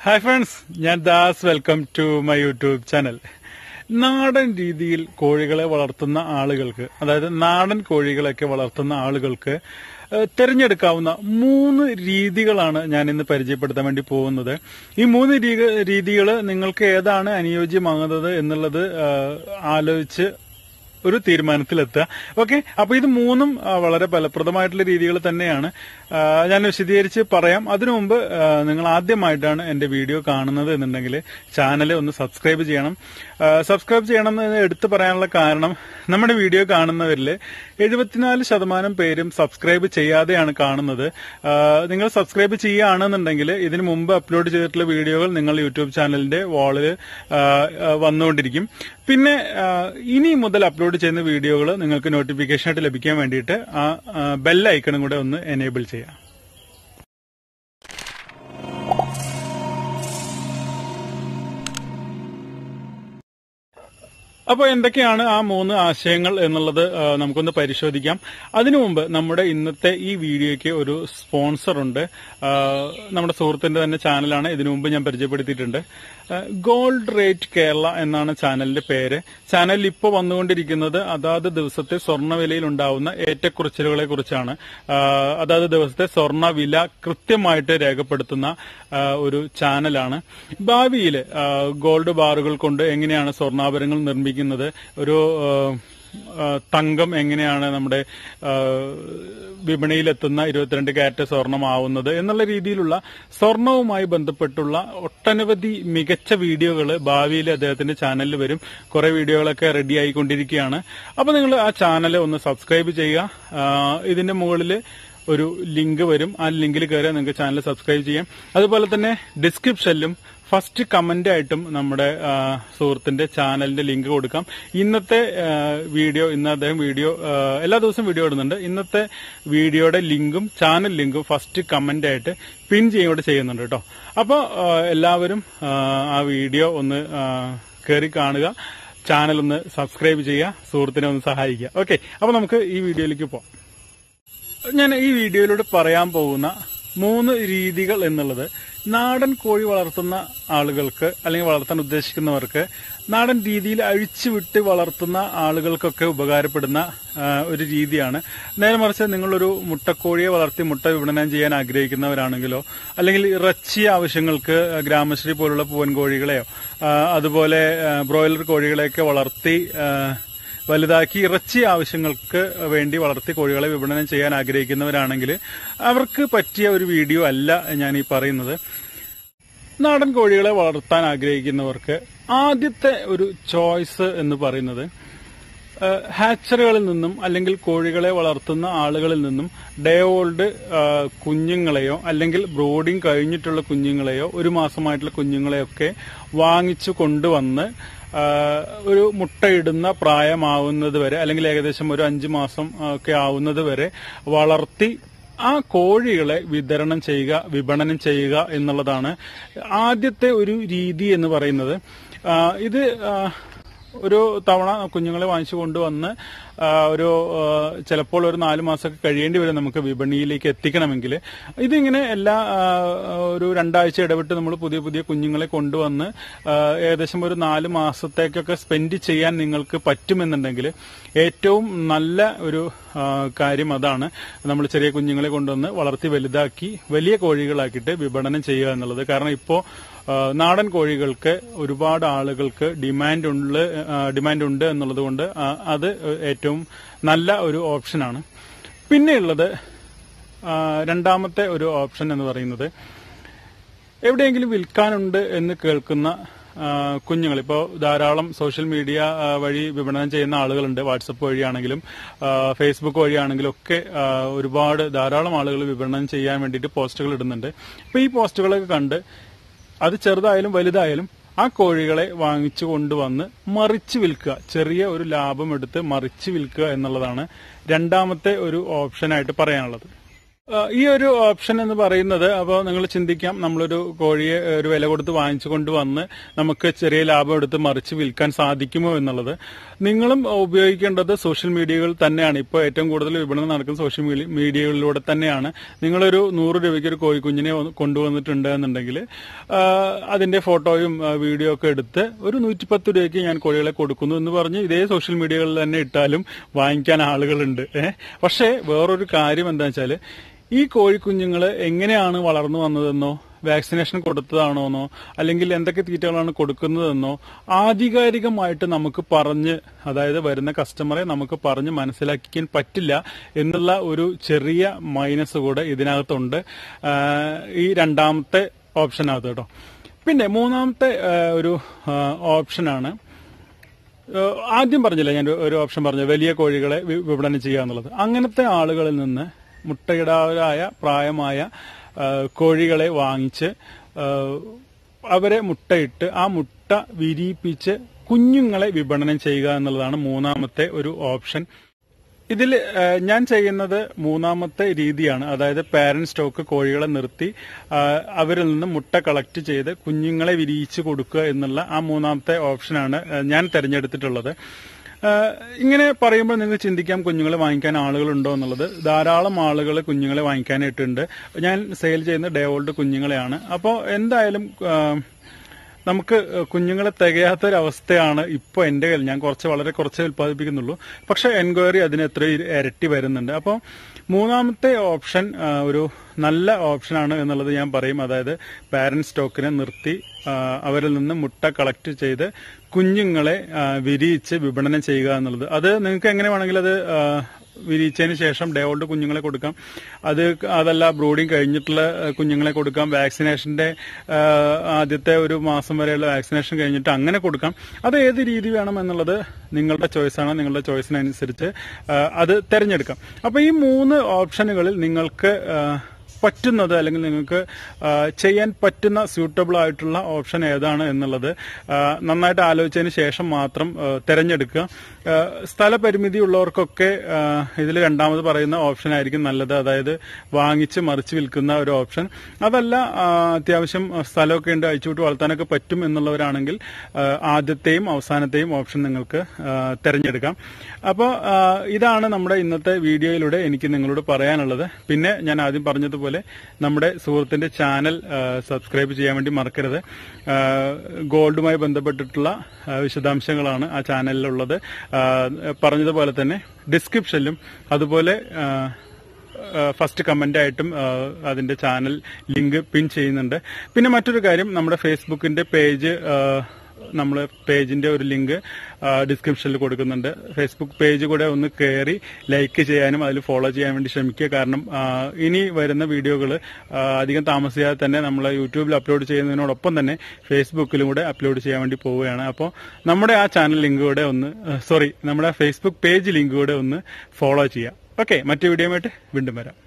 Hi friends, ഞാൻ Das. Welcome to my YouTube channel. നാടൻ രീതിയിൽ കോഴികളെ വളർത്തുന്ന ആളുകൾക്ക്, അതായത് നാടൻ കോഴികളൊക്കെ വളർത്തുന്ന ആളുകൾക്ക് തിരഞ്ഞെടുക്കാവുന്ന 3 രീതികളാണ് ഞാൻ ഇന്ന് പരിചയപ്പെടുത്താൻ വേണ്ടി പോകുന്നത്. ഈ 3 രീതികൾ നിങ്ങൾക്ക് ഏതാണ് അനുയോജ്യമാകുന്നത് എന്നുള്ളത് ആലോചിച്ച് ഒരു തീരുമാനത്തിലെത്തുക. ഓക്കെ, അപ്പൊ ഇത് 3 വളരെ ഫലപ്രദമായിട്ടുള്ള രീതികൾ തന്നെയാണ്. ഞാൻ വിശദീകരിച്ച് പറയാം. അതിനു മുമ്പ് നിങ്ങൾ ആദ്യമായിട്ടാണ് എന്റെ വീഡിയോ കാണുന്നത് എന്നുണ്ടെങ്കിൽ ചാനൽ ഒന്ന് സബ്സ്ക്രൈബ് ചെയ്യണം. സബ്സ്ക്രൈബ് ചെയ്യണം എന്ന് എടുത്തു പറയാനുള്ള കാരണം, നമ്മുടെ വീഡിയോ കാണുന്നവരിൽ 74% പേരും സബ്സ്ക്രൈബ് ചെയ്യാതെയാണ് കാണുന്നത്. നിങ്ങൾ സബ്സ്ക്രൈബ് ചെയ്യുകയാണെന്നുണ്ടെങ്കിൽ ഇതിനു മുമ്പ് അപ്ലോഡ് ചെയ്തിട്ടുള്ള വീഡിയോകൾ നിങ്ങൾ യൂട്യൂബ് ചാനലിന്റെ വാളിൽ വന്നുകൊണ്ടിരിക്കും. പിന്നെ ഇനി മുതൽ അപ്ലോഡ് ചെയ്യുന്ന വീഡിയോകൾ നിങ്ങൾക്ക് നോട്ടിഫിക്കേഷൻ ആയിട്ട് ലഭിക്കാൻ വേണ്ടിയിട്ട് ആ ബെൽ ഐക്കണും കൂടെ ഒന്ന് എനേബിൾ ചെയ്യാം. അപ്പോൾ എന്തൊക്കെയാണ് ആ 3 ആശയങ്ങൾ എന്നുള്ളത് നമുക്കൊന്ന് പരിശോധിക്കാം. അതിനു മുമ്പ് നമ്മുടെ ഇന്നത്തെ ഈ വീഡിയോയ്ക്ക് ഒരു സ്പോൺസർ ഉണ്ട്. നമ്മുടെ സുഹൃത്തിന്റെ തന്നെ ചാനലാണ്. ഇതിനു മുമ്പ് ഞാൻ പരിചയപ്പെടുത്തിയിട്ടുണ്ട്. ഗോൾഡ് റേറ്റ് കേരള എന്നാണ് ചാനലിന്റെ പേര്. ചാനലിൽ ഇപ്പോൾ വന്നുകൊണ്ടിരിക്കുന്നത് അതാത് ദിവസത്തെ സ്വർണ്ണവിലയിൽ ഉണ്ടാവുന്ന ഏറ്റക്കുറച്ചിലുകളെ കുറിച്ചാണ്. അതാത് ദിവസത്തെ സ്വർണ്ണ വില കൃത്യമായിട്ട് രേഖപ്പെടുത്തുന്ന ഒരു ചാനലാണ്. ഭാവിയിൽ ഗോൾഡ് ബാറുകൾ കൊണ്ട് എങ്ങനെയാണ് സ്വർണ്ണാഭരണങ്ങൾ നിർമ്മിക്കുന്നത്, ഒരു തങ്കം എങ്ങനെയാണ് നമ്മുടെ വിപണിയിലെത്തുന്ന 22 കാരറ്റ് സ്വർണമാവുന്നത് എന്നുള്ള രീതിയിലുള്ള സ്വർണവുമായി ബന്ധപ്പെട്ടുള്ള ഒട്ടനവധി മികച്ച വീഡിയോകൾ ഭാവിയിൽ അദ്ദേഹത്തിന്റെ ചാനലിൽ വരും. കുറെ വീഡിയോകളൊക്കെ റെഡി ആയിക്കൊണ്ടിരിക്കുകയാണ്. അപ്പൊ നിങ്ങൾ ആ ചാനൽ ഒന്ന് സബ്സ്ക്രൈബ് ചെയ്യുക. ഇതിന്റെ മുകളിൽ ഒരു ലിങ്ക് വരും. ആ ലിങ്കിൽ കയറി നിങ്ങൾക്ക് ചാനൽ സബ്സ്ക്രൈബ് ചെയ്യാം. അതുപോലെ തന്നെ ഡിസ്ക്രിപ്ഷനിലും ഫസ്റ്റ് കമന്റ് ആയിട്ടും നമ്മുടെ സുഹൃത്തിന്റെ ചാനലിന്റെ ലിങ്ക് കൊടുക്കാം. ഇന്നത്തെ വീഡിയോ, ഇന്ന് അദ്ദേഹം വീഡിയോ എല്ലാ ദിവസവും വീഡിയോ ഇടുന്നുണ്ട്. ഇന്നത്തെ വീഡിയോയുടെ ലിങ്കും ചാനൽ ലിങ്കും ഫസ്റ്റ് കമന്റ് ആയിട്ട് പിൻ ചെയ്യുന്നുണ്ട് കേട്ടോ. അപ്പോൾ എല്ലാവരും ആ വീഡിയോ ഒന്ന് കയറി കാണുക, ചാനൽ ഒന്ന് സബ്സ്ക്രൈബ് ചെയ്യുക, സുഹൃത്തിനെ ഒന്ന് സഹായിക്കുക. ഓക്കെ, അപ്പൊ നമുക്ക് ഈ വീഡിയോയിലേക്ക് പോവാം. ഞാൻ ഈ വീഡിയോയിലൂടെ പറയാൻ പോകുന്ന 3 രീതികൾ എന്നുള്ളത് നാടൻ കോഴി വളർത്തുന്ന ആളുകൾക്ക്, അല്ലെങ്കിൽ വളർത്താൻ ഉദ്ദേശിക്കുന്നവർക്ക്, നാടൻ രീതിയിൽ അഴിച്ചുവിട്ട് വളർത്തുന്ന ആളുകൾക്കൊക്കെ ഉപകാരപ്പെടുന്ന ഒരു രീതിയാണ്. നേരെ മറിച്ച് നിങ്ങളൊരു മുട്ടക്കോഴിയെ വളർത്തി മുട്ട വിപണനം ചെയ്യാൻ ആഗ്രഹിക്കുന്നവരാണെങ്കിലോ, അല്ലെങ്കിൽ ഇറച്ചി ആവശ്യങ്ങൾക്ക് ഗ്രാമശ്രീ പോലുള്ള പൂവൻ കോഴികളെയോ അതുപോലെ ബ്രോയിലർ കോഴികളെയൊക്കെ വളർത്തി വലുതാക്കി ഇറച്ചി ആവശ്യങ്ങൾക്ക് വേണ്ടി വളർത്തി കോഴികളെ വിപണനം ചെയ്യാൻ ആഗ്രഹിക്കുന്നവരാണെങ്കിൽ അവർക്ക് പറ്റിയ ഒരു വീഡിയോ അല്ല ഞാൻ ഈ പറയുന്നത്. നാടൻ കോഴികളെ വളർത്താൻ ആഗ്രഹിക്കുന്നവർക്ക് ആദ്യത്തെ ഒരു ചോയ്സ് എന്ന് പറയുന്നത് ഹാച്ചറികളിൽ നിന്നും, അല്ലെങ്കിൽ കോഴികളെ വളർത്തുന്ന ആളുകളിൽ നിന്നും ഡേ ഓൾഡ് കുഞ്ഞുങ്ങളെയോ, അല്ലെങ്കിൽ ബ്രോഡിംഗ് കഴിഞ്ഞിട്ടുള്ള കുഞ്ഞുങ്ങളെയോ, 1 മാസമായിട്ടുള്ള കുഞ്ഞുങ്ങളെയൊക്കെ വാങ്ങിച്ചു കൊണ്ടുവന്ന് ഒരു മുട്ടയിടുന്ന പ്രായമാവുന്നത് വരെ, അല്ലെങ്കിൽ ഏകദേശം ഒരു 5 മാസം ഒക്കെ ആവുന്നത് വരെ വളർത്തി ആ കോഴികളെ വിപണനം ചെയ്യുക എന്നുള്ളതാണ് ആദ്യത്തെ ഒരു രീതി എന്ന് പറയുന്നത്. ഇത് ഒരു തവണ കുഞ്ഞുങ്ങളെ വാങ്ങിച്ചു കൊണ്ടുവന്ന് ചിലപ്പോൾ ഒരു 4 മാസമൊക്കെ കഴിയേണ്ടി വരും നമുക്ക് വിപണിയിലേക്ക് എത്തിക്കണമെങ്കിൽ. ഇതിങ്ങനെ ഒരു 2 ആഴ്ച ഇടവിട്ട് നമ്മൾ പുതിയ പുതിയ കുഞ്ഞുങ്ങളെ കൊണ്ടുവന്ന് ഏകദേശം ഒരു 4 മാസത്തേക്കൊക്കെ സ്പെൻഡ് ചെയ്യാൻ നിങ്ങൾക്ക് പറ്റുമെന്നുണ്ടെങ്കിൽ ഏറ്റവും നല്ല ഒരു കാര്യം അതാണ്. നമ്മൾ ചെറിയ കുഞ്ഞുങ്ങളെ കൊണ്ടുവന്ന് വളർത്തി വലുതാക്കി വലിയ കോഴികളാക്കിയിട്ട് വിപണനം ചെയ്യുക എന്നുള്ളത്. കാരണം ഇപ്പോൾ നാടൻ കോഴികൾക്ക് ഒരുപാട് ആളുകൾക്ക് ഡിമാൻഡ് ഉണ്ട് എന്നുള്ളത് കൊണ്ട് അത് ഏറ്റവും നല്ല ഒരു ഓപ്ഷനാണ്. പിന്നെയുള്ളത് രണ്ടാമത്തെ ഒരു ഓപ്ഷൻ എന്ന് പറയുന്നത്, എവിടെയെങ്കിലും വിൽക്കാനുണ്ട് എന്ന് കേൾക്കുന്ന കുഞ്ഞുങ്ങൾ. ഇപ്പോൾ ധാരാളം സോഷ്യൽ മീഡിയ വഴി വിപണനം ചെയ്യുന്ന ആളുകളുണ്ട്. വാട്സപ്പ് വഴിയാണെങ്കിലും ഫേസ്ബുക്ക് വഴിയാണെങ്കിലും ഒക്കെ ധാരാളം ആളുകൾ വിപണനം ചെയ്യാൻ വേണ്ടിയിട്ട് പോസ്റ്റുകൾ ഇടുന്നുണ്ട്. അപ്പൊ ഈ പോസ്റ്റുകളൊക്കെ കണ്ട് അത് ചെറുതായാലും വലുതായാലും ആ കോഴികളെ വാങ്ങിച്ചു കൊണ്ടുവന്ന് മറിച്ച് വിൽക്കുക, ചെറിയ ഒരു ലാഭം എടുത്ത് മറിച്ച് വിൽക്കുക എന്നുള്ളതാണ് രണ്ടാമത്തെ ഒരു ഓപ്ഷനായിട്ട് പറയാനുള്ളത്. ഈ ഒരു ഓപ്ഷൻ എന്ന് പറയുന്നത്, അപ്പോൾ നിങ്ങൾ ചിന്തിക്കാം, നമ്മളൊരു കോഴിയെ ഒരു വില കൊടുത്ത് വാങ്ങിച്ചു കൊണ്ടുവന്ന് നമുക്ക് ചെറിയ ലാഭം എടുത്ത് മറിച്ച് വിൽക്കാൻ സാധിക്കുമോ എന്നുള്ളത്. നിങ്ങളും ഉപയോഗിക്കേണ്ടത് സോഷ്യൽ മീഡിയകൾ തന്നെയാണ്. ഇപ്പോൾ ഏറ്റവും കൂടുതൽ വിപണനം നടക്കുന്ന സോഷ്യൽ മീഡിയകളിലൂടെ തന്നെയാണ്. നിങ്ങളൊരു 100 രൂപയ്ക്ക് ഒരു കോഴിക്കുഞ്ഞിനെ കൊണ്ടുവന്നിട്ടുണ്ട് എന്നുണ്ടെങ്കിൽ അതിന്റെ ഫോട്ടോയും വീഡിയോ ഒക്കെ എടുത്ത് ഒരു 110 രൂപയ്ക്ക് ഞാൻ കോഴികളെ കൊടുക്കുന്നു എന്ന് പറഞ്ഞ് ഇതേ സോഷ്യൽ മീഡിയകളിൽ തന്നെ ഇട്ടാലും വാങ്ങിക്കാൻ ആളുകളുണ്ട്. പക്ഷേ വേറൊരു കാര്യം എന്താ വെച്ചാൽ, ഈ കോഴിക്കുഞ്ഞുങ്ങൾ എങ്ങനെയാണ് വളർന്നു വന്നതെന്നോ വാക്സിനേഷൻ കൊടുത്തതാണോന്നോ അല്ലെങ്കിൽ എന്തൊക്കെ തീറ്റകളാണ് കൊടുക്കുന്നതെന്നോ ആധികാരികമായിട്ട് നമുക്ക് പറഞ്ഞ്, അതായത് വരുന്ന കസ്റ്റമറെ നമുക്ക് പറഞ്ഞ് മനസ്സിലാക്കിക്കാൻ പറ്റില്ല എന്നുള്ള ഒരു ചെറിയ മൈനസ് കൂടെ ഇതിനകത്തുണ്ട്, ഈ രണ്ടാമത്തെ ഓപ്ഷനകത്ത് കേട്ടോ. പിന്നെ മൂന്നാമത്തെ ഒരു ഓപ്ഷനാണ്, ആദ്യം പറഞ്ഞില്ല ഞാൻ ഒരു ഓപ്ഷൻ പറഞ്ഞു, വലിയ കോഴികളെ വിപണനം ചെയ്യുക എന്നുള്ളത്. അങ്ങനത്തെ ആളുകളിൽ നിന്ന് മുട്ടയിടാവരായ പ്രായമായ കോഴികളെ വാങ്ങിച്ച് അവരെ മുട്ടയിട്ട് ആ മുട്ട വിരിയിപ്പിച്ച് കുഞ്ഞുങ്ങളെ വിപണനം ചെയ്യുക എന്നുള്ളതാണ് മൂന്നാമത്തെ ഒരു ഓപ്ഷൻ. ഇതിൽ ഞാൻ ചെയ്യുന്നത് മൂന്നാമത്തെ രീതിയാണ്. അതായത് പാരന്റ് സ്റ്റോക്ക് കോഴികളെ നിർത്തി അവരിൽ നിന്ന് മുട്ട കളക്ട് ചെയ്ത് കുഞ്ഞുങ്ങളെ വിരിയിച്ച് കൊടുക്കുക എന്നുള്ള ആ മൂന്നാമത്തെ ഓപ്ഷനാണ് ഞാൻ തിരഞ്ഞെടുത്തിട്ടുള്ളത്. ഇങ്ങനെ പറയുമ്പോൾ നിങ്ങൾ ചിന്തിക്കാം, കുഞ്ഞുങ്ങളെ വാങ്ങിക്കാൻ ആളുകളുണ്ടോ എന്നുള്ളത്. ധാരാളം ആളുകൾ കുഞ്ഞുങ്ങളെ വാങ്ങിക്കാനായിട്ടുണ്ട്. ഞാൻ സെയിൽ ചെയ്യുന്ന ഡേ ഓൾഡ് കുഞ്ഞുങ്ങളെയാണ്. അപ്പോൾ എന്തായാലും നമുക്ക് കുഞ്ഞുങ്ങളെ തികയാത്തൊരവസ്ഥയാണ് ഇപ്പോൾ എന്റെ കയ്യിൽ. ഞാൻ വളരെ കുറച്ചേ ഉൽപ്പാദിപ്പിക്കുന്നുള്ളൂ. പക്ഷെ എൻക്വയറി അതിന് എത്ര ഇരട്ടി വരുന്നുണ്ട്. അപ്പോൾ മൂന്നാമത്തെ ഓപ്ഷൻ ഒരു നല്ല ഓപ്ഷനാണ് എന്നുള്ളത് ഞാൻ പറയും. അതായത് പാരന്റ് സ്റ്റോക്കിനെ നിർത്തി അവരിൽ നിന്ന് മുട്ട കളക്ട് ചെയ്ത് കുഞ്ഞുങ്ങളെ വിരിയിച്ച് വിപണനം ചെയ്യുക എന്നുള്ളത്. അത് നിങ്ങൾക്ക് എങ്ങനെ വേണമെങ്കിൽ അത് വിരിയിച്ചതിന് ശേഷം ഡേ ഓൾഡ് കുഞ്ഞുങ്ങളെ കൊടുക്കാം. അതല്ല ബ്രൂഡിങ് കഴിഞ്ഞിട്ടുള്ള കുഞ്ഞുങ്ങളെ കൊടുക്കാം. വാക്സിനേഷന്റെ ആദ്യത്തെ ഒരു മാസം വരെയുള്ള വാക്സിനേഷൻ കഴിഞ്ഞിട്ട് അങ്ങനെ കൊടുക്കാം. അത് ഏത് രീതി വേണം എന്നുള്ളത് നിങ്ങളുടെ ചോയ്സാണ്. നിങ്ങളുടെ ചോയ്സിനനുസരിച്ച് അത് തിരഞ്ഞെടുക്കാം. അപ്പൊ ഈ 3 ഓപ്ഷനുകളിൽ നിങ്ങൾക്ക് പറ്റുന്നത് അല്ലെങ്കിൽ നിങ്ങൾക്ക് ചെയ്യാൻ പറ്റുന്ന സ്യൂട്ടബിൾ ആയിട്ടുള്ള ഓപ്ഷൻ ഏതാണ് എന്നുള്ളത് നന്നായിട്ട് ആലോചിച്ചതിന് ശേഷം മാത്രം തിരഞ്ഞെടുക്കുക. സ്ഥലപരിമിതി ഉള്ളവർക്കൊക്കെ ഇതിൽ രണ്ടാമത് പറയുന്ന ഓപ്ഷൻ ആയിരിക്കും നല്ലത്. അതായത് വാങ്ങിച്ച് മറിച്ച് വിൽക്കുന്ന ഒരു ഓപ്ഷൻ. അതല്ല, അത്യാവശ്യം സ്ഥലമൊക്കെ ഉണ്ട്, അഴിച്ചുവിട്ട് വളർത്താനൊക്കെ പറ്റും എന്നുള്ളവരാണെങ്കിൽ ആദ്യത്തെയും അവസാനത്തെയും ഓപ്ഷൻ നിങ്ങൾക്ക് തിരഞ്ഞെടുക്കാം. അപ്പോൾ ഇതാണ് നമ്മുടെ ഇന്നത്തെ വീഡിയോയിലൂടെ എനിക്ക് നിങ്ങളോട് പറയാനുള്ളത്. പിന്നെ ഞാൻ ആദ്യം പറഞ്ഞതുപോലെ നമ്മുടെ സുഹൃത്തിന്റെ ചാനൽ സബ്സ്ക്രൈബ് ചെയ്യാൻ വേണ്ടി മറക്കരുത്. ഗോൾഡുമായി ബന്ധപ്പെട്ടിട്ടുള്ള വിശദാംശങ്ങളാണ് ആ ചാനലിലുള്ളത്. പറഞ്ഞതുപോലെ തന്നെ ഡിസ്ക്രിപ്ഷനിലും അതുപോലെ ഫസ്റ്റ് കമന്റ് ആയിട്ടും അതിന്റെ ചാനൽ ലിങ്ക് പിൻ ചെയ്യുന്നുണ്ട്. പിന്നെ മറ്റൊരു കാര്യം, നമ്മുടെ ഫേസ്ബുക്കിന്റെ പേജ്, നമ്മൾ പേജിന്റെ ഒരു ലിങ്ക് ഡിസ്ക്രിപ്ഷനിൽ കൊടുക്കുന്നുണ്ട്. ഫേസ്ബുക്ക് പേജ് കൂടെ ഒന്ന് കയറി ലൈക്ക് ചെയ്യാനും അതിൽ ഫോളോ ചെയ്യാൻ വേണ്ടി ശ്രമിക്കുക. കാരണം ഇനി വരുന്ന വീഡിയോകൾ അധികം താമസിയാതെ തന്നെ നമ്മൾ യൂട്യൂബിൽ അപ്ലോഡ് ചെയ്യുന്നതിനോടൊപ്പം തന്നെ ഫേസ്ബുക്കിലും കൂടെ അപ്ലോഡ് ചെയ്യാൻ വേണ്ടി പോവുകയാണ്. അപ്പോൾ നമ്മുടെ ആ ചാനൽ ലിങ്ക് കൂടെ നമ്മുടെ ഫേസ്ബുക്ക് പേജ് ലിങ്ക് കൂടെ ഒന്ന് ഫോളോ ചെയ്യാം. ഓക്കെ, മറ്റു വീഡിയോയുമായിട്ട് വീണ്ടും വരാം.